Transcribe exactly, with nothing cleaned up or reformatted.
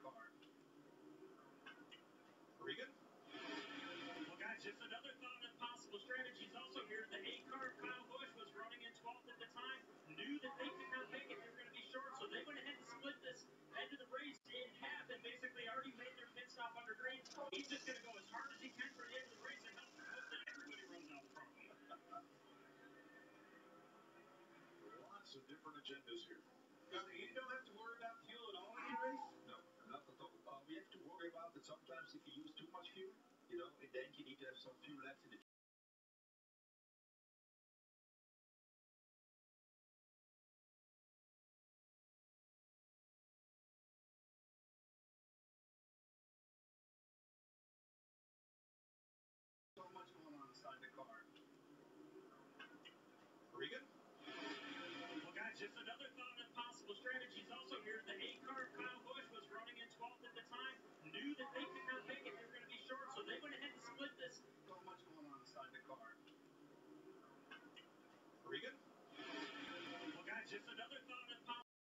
car. Regan? Well, guys, just another thought on possible strategies also here. The eight car of Kyle Busch was running in twelfth at the time, knew that they could not make it. They were going to be short, so they went ahead and split this end of the race in half and basically already made their pit stop under green. He's just going to go as hard as he can for the end of the race and help hope that everybody runs out front. Lots of different agendas here. You don't have to worry about fuel at all in your race? No, not at all. Uh, we have to worry about that sometimes if you use too much fuel, you know, and then you need to have some fuel left in the So much going on inside the car. Regan? Well, guys, just another thought on possible strategies also here.